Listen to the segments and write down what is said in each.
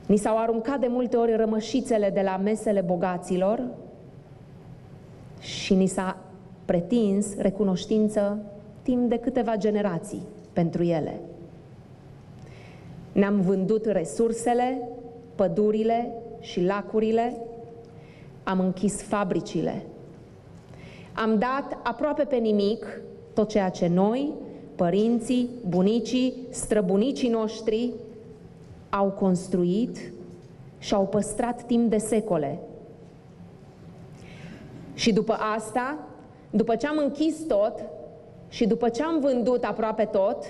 Ni s-au aruncat de multe ori rămășițele de la mesele bogaților și ni s-a pretins recunoștință timp de câteva generații pentru ele. Ne-am vândut resursele, pădurile și lacurile, am închis fabricile. Am dat aproape pe nimic tot ceea ce noi, părinții, bunicii, străbunicii noștri au construit și au păstrat timp de secole. Și după asta, după ce am închis tot și după ce am vândut aproape tot,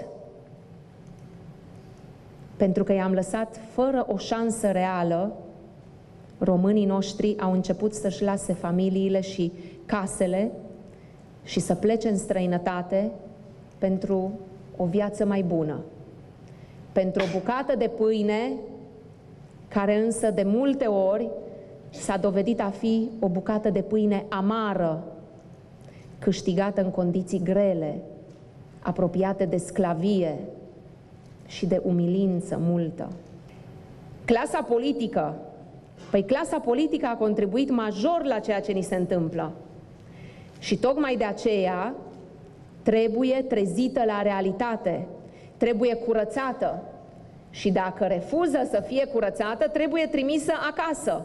pentru că i-am lăsat fără o șansă reală, românii noștri au început să-și lase familiile și casele și să plece în străinătate pentru o viață mai bună, pentru o bucată de pâine, care însă de multe ori s-a dovedit a fi o bucată de pâine amară, câștigată în condiții grele, apropiate de sclavie și de umilință multă. Clasa politică. Păi clasa politică a contribuit major la ceea ce ni se întâmplă. Și tocmai de aceea trebuie trezită la realitate, trebuie curățată. Și dacă refuză să fie curățată, trebuie trimisă acasă.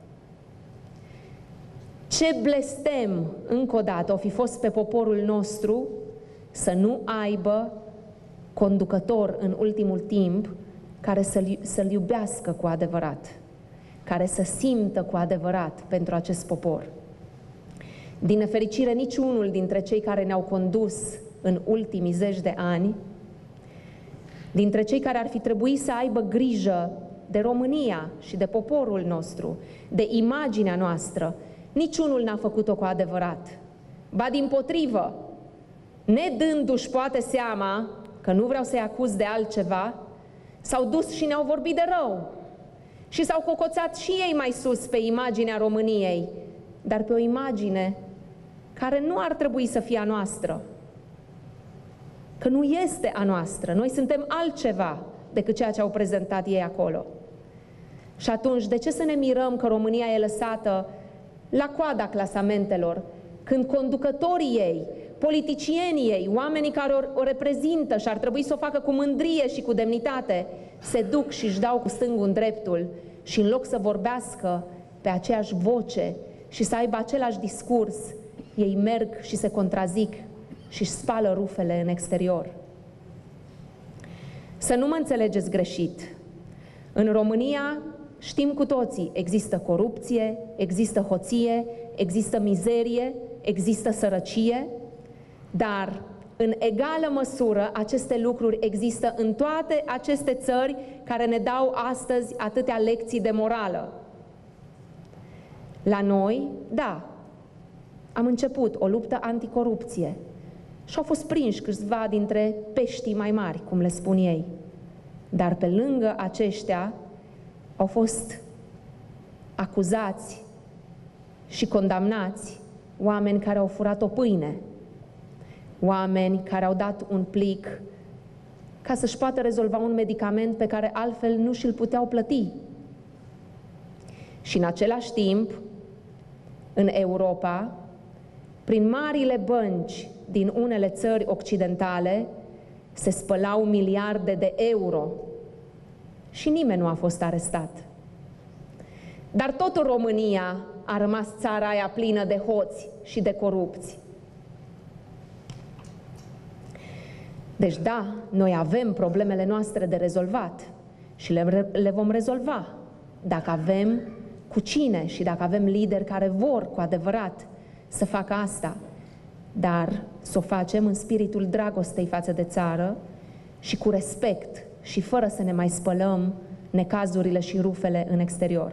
Ce blestem, încă o dată, o fi fost pe poporul nostru să nu aibă conducător în ultimul timp care să-l iubească cu adevărat, care să simtă cu adevărat pentru acest popor. Din nefericire, niciunul dintre cei care ne-au condus în ultimii zeci de ani, dintre cei care ar fi trebuit să aibă grijă de România și de poporul nostru, de imaginea noastră, niciunul n-a făcut-o cu adevărat. Ba dimpotrivă, nedându-și poate seama, că nu vreau să-i acuz de altceva, s-au dus și ne-au vorbit de rău. Și s-au cocoțat și ei mai sus pe imaginea României, dar pe o imagine care nu ar trebui să fie a noastră. Că nu este a noastră. Noi suntem altceva decât ceea ce au prezentat ei acolo. Și atunci, de ce să ne mirăm că România e lăsată la coada clasamentelor, când conducătorii ei, politicienii ei, oamenii care o reprezintă și ar trebui să o facă cu mândrie și cu demnitate, se duc și își dau cu stângul în dreptul și în loc să vorbească pe aceeași voce și să aibă același discurs, ei merg și se contrazic și își spală rufele în exterior. Să nu mă înțelegeți greșit. În România, știm cu toții, există corupție, există hoție, există mizerie, există sărăcie, dar în egală măsură aceste lucruri există în toate aceste țări care ne dau astăzi atâtea lecții de morală. La noi, da, am început o luptă anticorupție și au fost prinși câțiva dintre peștii mai mari, cum le spun ei. Dar pe lângă aceștia au fost acuzați și condamnați oameni care au furat o pâine, oameni care au dat un plic ca să-și poată rezolva un medicament pe care altfel nu și-l puteau plăti. Și în același timp, în Europa, prin marile bănci din unele țări occidentale, se spălau miliarde de euro și nimeni nu a fost arestat. Dar tot în România a rămas țara aia plină de hoți și de corupți. Deci da, noi avem problemele noastre de rezolvat și le vom rezolva dacă avem cu cine și dacă avem lideri care vor cu adevărat să facă asta, dar să o facem în spiritul dragostei față de țară și cu respect și fără să ne mai spălăm necazurile și rufele în exterior.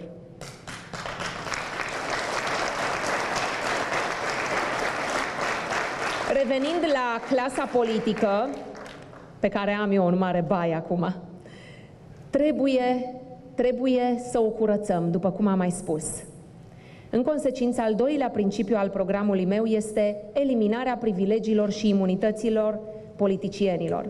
Revenind la clasa politică, pe care am eu un mare bai acum, trebuie să o curățăm, după cum am mai spus. În consecință, al doilea principiu al programului meu este eliminarea privilegiilor și imunităților politicienilor.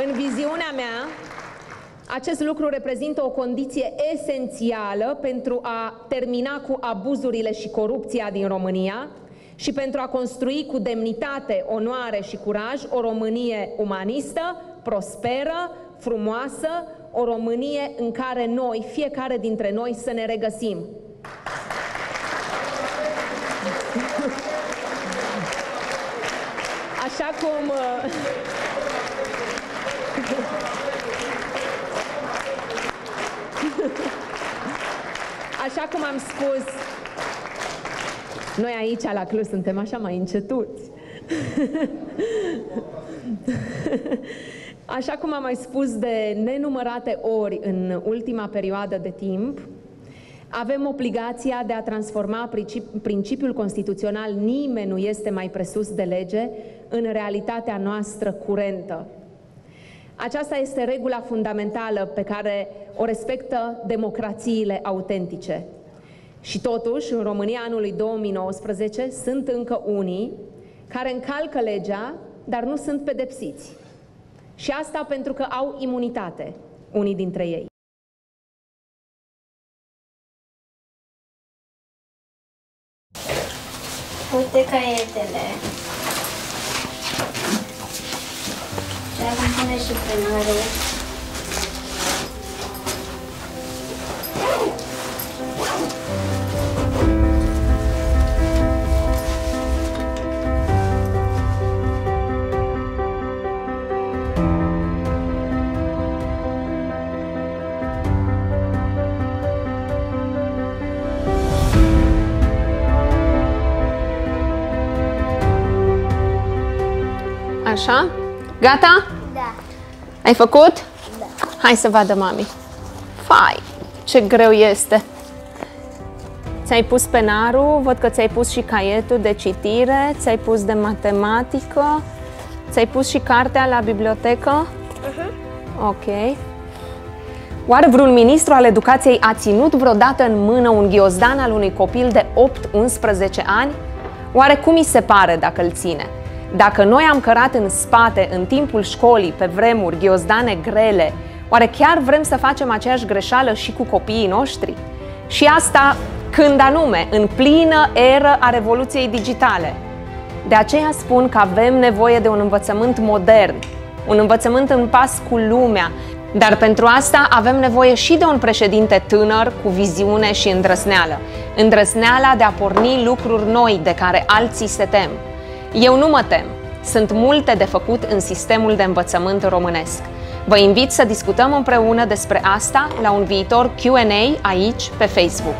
În viziunea mea, acest lucru reprezintă o condiție esențială pentru a termina cu abuzurile și corupția din România și pentru a construi cu demnitate, onoare și curaj o Românie umanistă, prosperă, frumoasă, o Românie în care noi, fiecare dintre noi, să ne regăsim. Așa cum... Așa cum am spus, noi aici la Cluj suntem așa mai încetuți. Așa cum am mai spus de nenumărate ori în ultima perioadă de timp, avem obligația de a transforma principiul constituțional "nimeni nu este mai presus de lege" în realitatea noastră curentă. Aceasta este regula fundamentală pe care o respectă democrațiile autentice. Și totuși, în România anului 2019, sunt încă unii care încalcă legea, dar nu sunt pedepsiți. Și asta pentru că au imunitate, unii dintre ei. Uite caietele. Și acum pune și penarul. Așa? Gata? Da. Ai făcut? Da. Hai să vadă mami. Fai, ce greu este. Ți-ai pus penarul, văd că ți-ai pus și caietul de citire, ți-ai pus de matematică, ți-ai pus și cartea la bibliotecă? Ok. Oare vreun ministru al educației a ținut vreodată în mână un ghiozdan al unui copil de 8-11 ani? Oare cum îi se pare dacă îl ține? Dacă noi am cărat în spate în timpul școlii, pe vremuri, ghiozdane grele, oare chiar vrem să facem aceeași greșeală și cu copiii noștri? Și asta când anume? În plină eră a revoluției digitale. De aceea spun că avem nevoie de un învățământ modern, un învățământ în pas cu lumea, dar pentru asta avem nevoie și de un președinte tânăr cu viziune și îndrăzneală. Îndrăzneala de a porni lucruri noi de care alții se tem. Eu nu mă tem. Sunt multe de făcut în sistemul de învățământ românesc. Vă invit să discutăm împreună despre asta la un viitor Q&A aici, pe Facebook.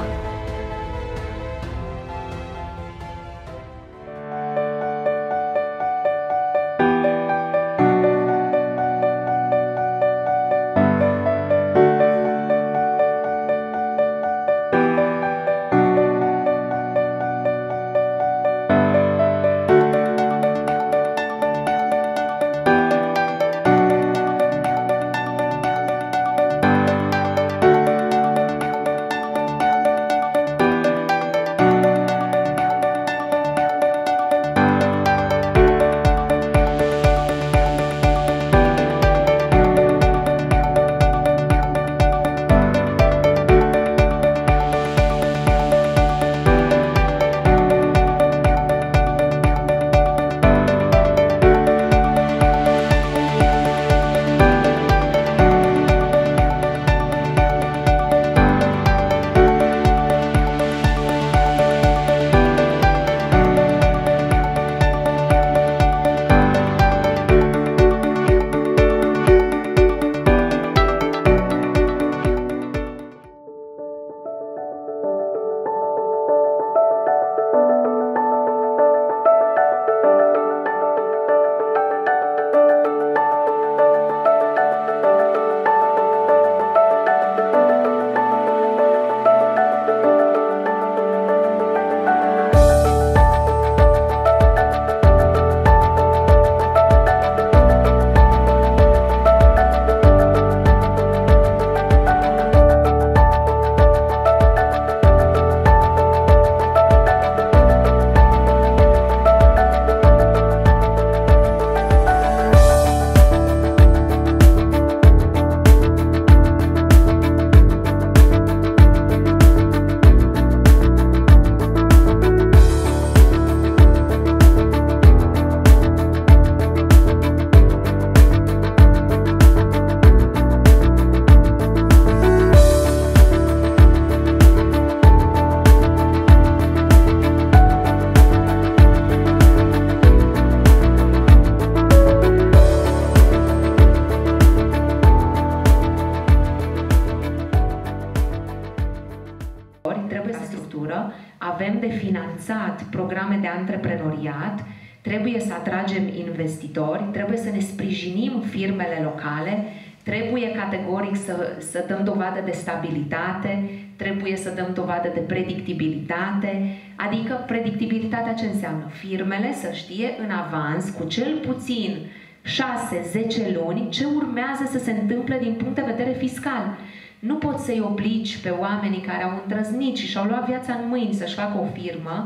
avem de finanțat programe de antreprenoriat, trebuie să atragem investitori, trebuie să ne sprijinim firmele locale, trebuie categoric să dăm dovadă de stabilitate, trebuie să dăm dovadă de predictibilitate, adică predictibilitatea ce înseamnă? Firmele să știe în avans, cu cel puțin 6-10 luni, ce urmează să se întâmple din punct de vedere fiscal. Nu poți să-i obligi pe oamenii care au îndrăznit și și-au luat viața în mâini să-și facă o firmă,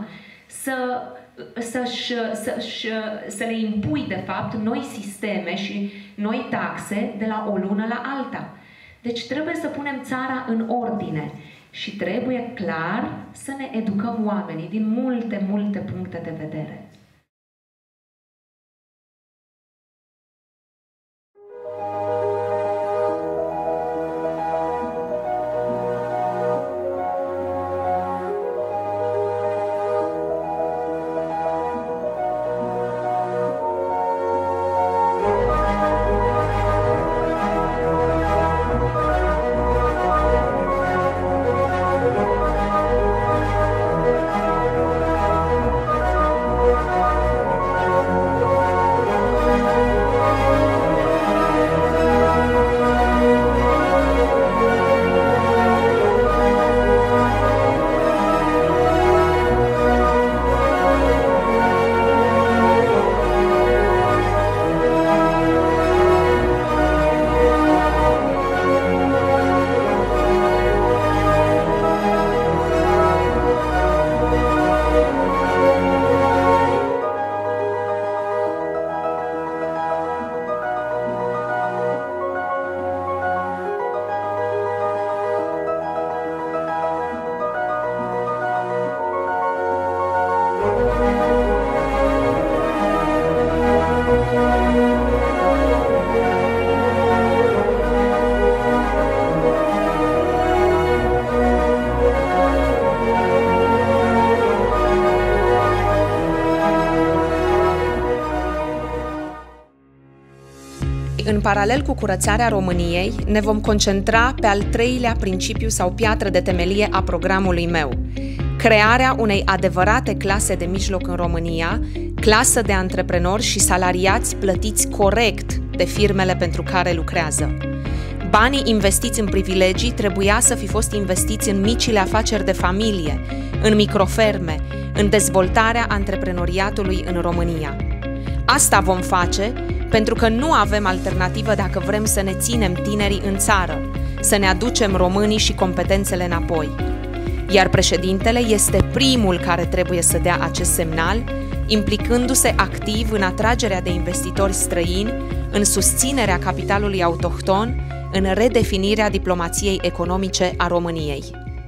să le impui, de fapt, noi sisteme și noi taxe de la o lună la alta. Deci trebuie să punem țara în ordine și trebuie clar să ne educăm oamenii din multe puncte de vedere. În paralel cu curățarea României, ne vom concentra pe al treilea principiu sau piatră de temelie a programului meu: crearea unei adevărate clase de mijloc în România, clasă de antreprenori și salariați plătiți corect de firmele pentru care lucrează. Banii investiți în privilegii trebuia să fi fost investiți în micile afaceri de familie, în microferme, în dezvoltarea antreprenoriatului în România. Asta vom face pentru că nu avem alternativă dacă vrem să ne ținem tinerii în țară, să ne aducem românii și competențele înapoi. Iar președintele este primul care trebuie să dea acest semnal, implicându-se activ în atragerea de investitori străini, în susținerea capitalului autohton, în redefinirea diplomației economice a României.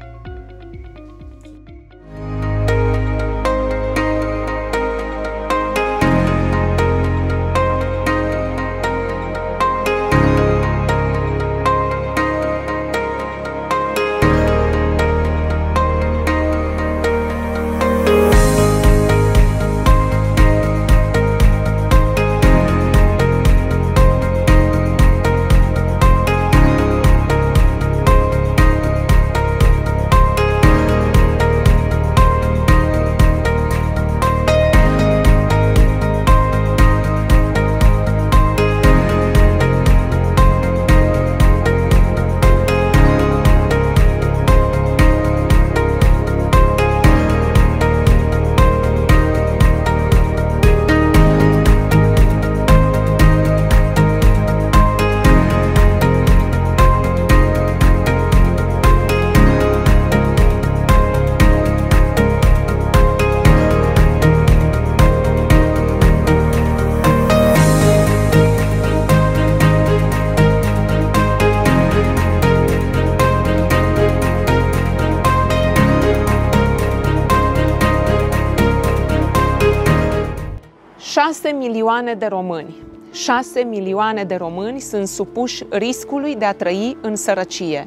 Șase milioane de români sunt supuși riscului de a trăi în sărăcie.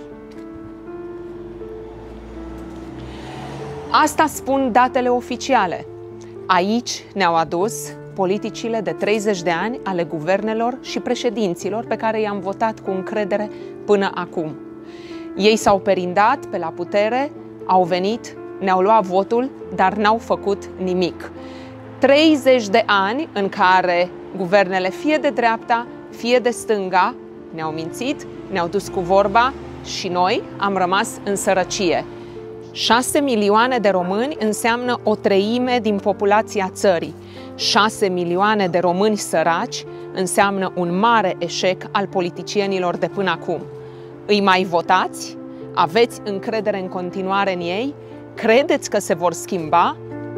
Asta spun datele oficiale. Aici ne-au adus politicile de 30 de ani ale guvernelor și președinților pe care i-am votat cu încredere până acum. Ei s-au perindat pe la putere, au venit, ne-au luat votul, dar n-au făcut nimic. 30 de ani în care guvernele fie de dreapta, fie de stânga ne-au mințit, ne-au dus cu vorba și noi am rămas în sărăcie. 6 milioane de români înseamnă o treime din populația țării. 6 milioane de români săraci înseamnă un mare eșec al politicienilor de până acum. Îi mai votați? Aveți încredere în continuare în ei? Credeți că se vor schimba?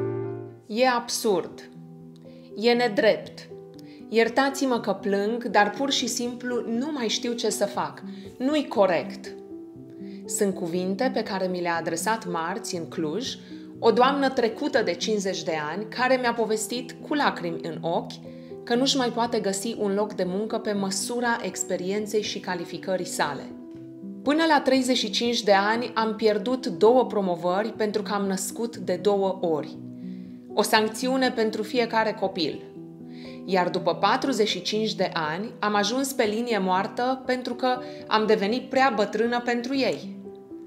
E absurd. E nedrept. Iertați-mă că plâng, dar pur și simplu nu mai știu ce să fac. Nu-i corect. Sunt cuvinte pe care mi le-a adresat marți în Cluj o doamnă trecută de 50 de ani care mi-a povestit cu lacrimi în ochi că nu-și mai poate găsi un loc de muncă pe măsura experienței și calificării sale. Până la 35 de ani am pierdut 2 promovări pentru că am născut de 2 ori. O sancțiune pentru fiecare copil. Iar după 45 de ani am ajuns pe linie moartă pentru că am devenit prea bătrână pentru ei.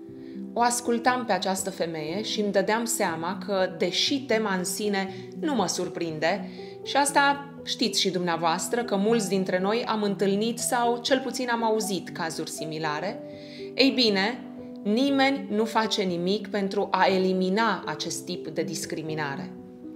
O ascultam pe această femeie și îmi dădeam seama că, deși tema în sine nu mă surprinde, și asta știți și dumneavoastră că mulți dintre noi am întâlnit sau cel puțin am auzit cazuri similare, ei bine, nimeni nu face nimic pentru a elimina acest tip de discriminare.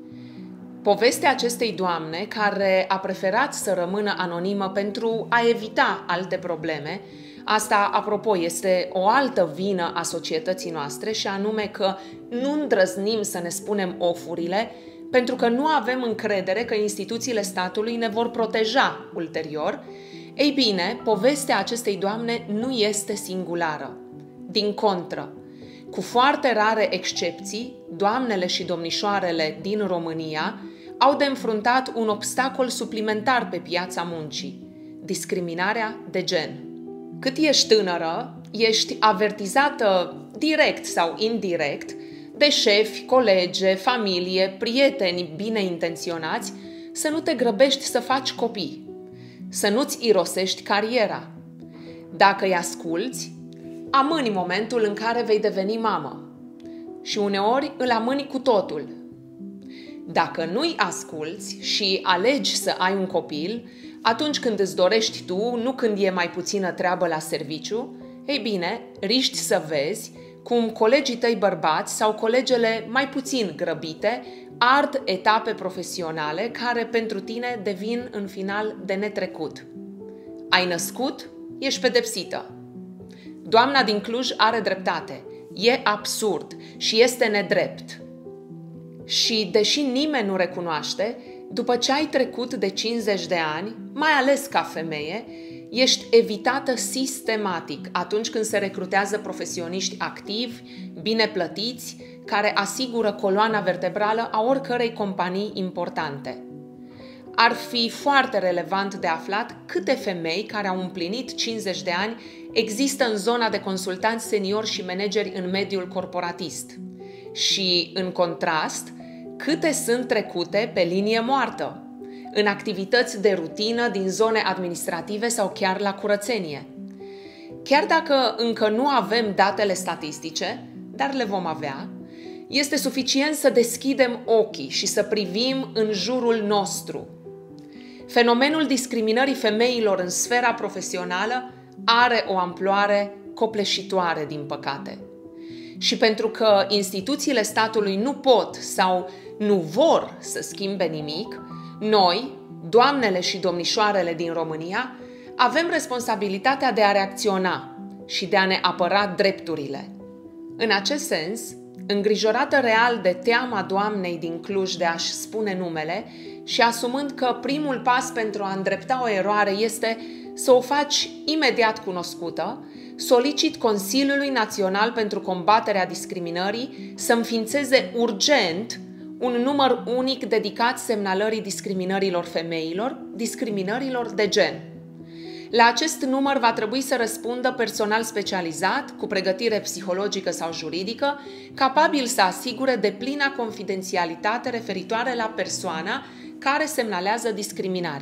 Povestea acestei doamne, care a preferat să rămână anonimă pentru a evita alte probleme, asta, apropo, este o altă vină a societății noastre și anume că nu îndrăznim să ne spunem ofurile pentru că nu avem încredere că instituțiile statului ne vor proteja ulterior. Ei bine, povestea acestei doamne nu este singulară. Din contră, cu foarte rare excepții, doamnele și domnișoarele din România au de înfruntat un obstacol suplimentar pe piața muncii: discriminarea de gen. Cât ești tânără, ești avertizată direct sau indirect de șefi, colege, familie, prieteni bine intenționați să nu te grăbești să faci copii, să nu-ți irosești cariera. Dacă îi asculți, amâni momentul în care vei deveni mamă și uneori îl amâni cu totul. Dacă nu-i asculți și alegi să ai un copil atunci când îți dorești tu, nu când e mai puțină treabă la serviciu, ei bine, riști să vezi cum colegii tăi bărbați sau colegele mai puțin grăbite ard etape profesionale care pentru tine devin în final de netrecut. Ai născut? Ești pedepsită. Doamna din Cluj are dreptate. E absurd și este nedrept. Și deși nimeni nu recunoaște, după ce ai trecut de 50 de ani, mai ales ca femeie, ești evitată sistematic atunci când se recrutează profesioniști activi, bine plătiți, care asigură coloana vertebrală a oricărei companii importante. Ar fi foarte relevant de aflat câte femei care au împlinit 50 de ani există în zona de consultanți seniori și manageri în mediul corporatist. Și, în contrast, câte sunt trecute pe linie moartă, în activități de rutină din zone administrative sau chiar la curățenie. Chiar dacă încă nu avem datele statistice, dar le vom avea, este suficient să deschidem ochii și să privim în jurul nostru. Fenomenul discriminării femeilor în sfera profesională are o amploare copleșitoare, din păcate. Și pentru că instituțiile statului nu pot sau nu vor să schimbe nimic, noi, doamnele și domnișoarele din România, avem responsabilitatea de a reacționa și de a ne apăra drepturile. În acest sens, îngrijorată real de teama doamnei din Cluj de a-și spune numele și asumând că primul pas pentru a îndrepta o eroare este să o faci imediat cunoscută, solicit Consiliului Național pentru Combaterea Discriminării să înființeze urgent un număr unic dedicat semnalării discriminărilor femeilor, discriminărilor de gen. La acest număr va trebui să răspundă personal specializat, cu pregătire psihologică sau juridică, capabil să asigure deplina confidențialitate referitoare la persoana care semnalează discriminarea.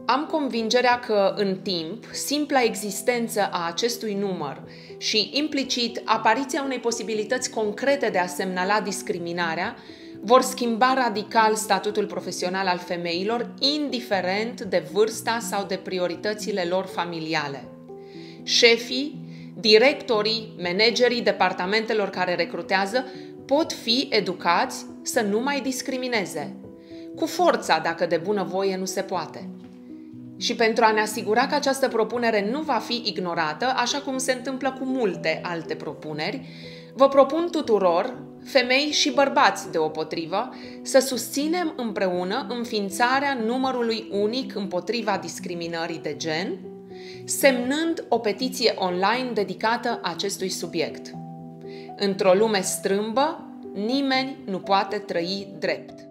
Am convingerea că, în timp, simpla existență a acestui număr și, implicit, apariția unei posibilități concrete de a semnala discriminarea vor schimba radical statutul profesional al femeilor, indiferent de vârsta sau de prioritățile lor familiale. Șefii, directorii, managerii departamentelor care recrutează pot fi educați să nu mai discrimineze. Cu forța, dacă de bunăvoie nu se poate. Și pentru a ne asigura că această propunere nu va fi ignorată, așa cum se întâmplă cu multe alte propuneri, vă propun tuturor, femei și bărbați deopotrivă, să susținem împreună înființarea numărului unic împotriva discriminării de gen, semnând o petiție online dedicată acestui subiect. Într-o lume strâmbă, nimeni nu poate trăi drept.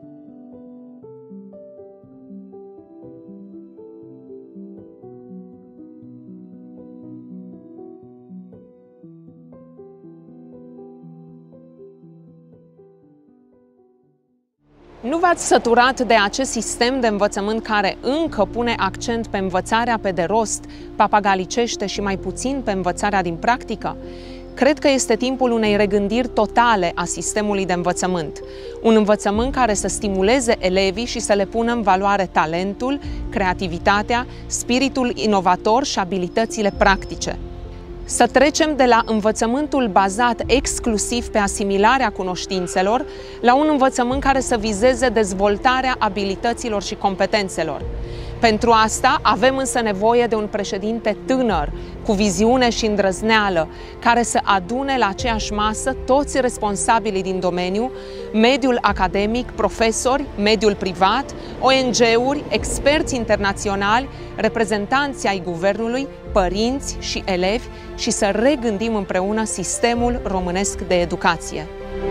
Nu v-ați săturat de acest sistem de învățământ care încă pune accent pe învățarea pe de rost, papagalicește și mai puțin pe învățarea din practică? Cred că este timpul unei regândiri totale a sistemului de învățământ. Un învățământ care să stimuleze elevii și să le pună în valoare talentul, creativitatea, spiritul inovator și abilitățile practice. Să trecem de la învățământul bazat exclusiv pe asimilarea cunoștințelor la un învățământ care să vizeze dezvoltarea abilităților și competențelor. Pentru asta avem însă nevoie de un președinte tânăr, cu viziune și îndrăzneală, care să adune la aceeași masă toți responsabilii din domeniu, mediul academic, profesori, mediul privat, ONG-uri, experți internaționali, reprezentanți ai guvernului, părinți și elevi și să regândim împreună sistemul românesc de educație.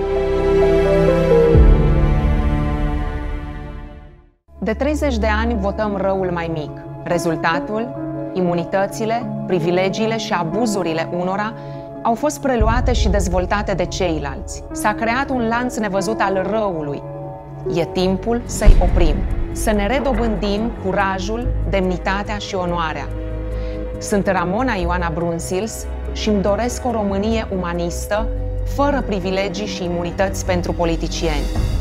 De 30 de ani votăm răul mai mic. Rezultatul, imunitățile, privilegiile și abuzurile unora au fost preluate și dezvoltate de ceilalți. S-a creat un lanț nevăzut al răului. E timpul să-i oprim, să ne redobândim curajul, demnitatea și onoarea. Sunt Ramona Ioana Brunsils și îmi doresc o Românie umanistă, fără privilegii și imunități pentru politicieni.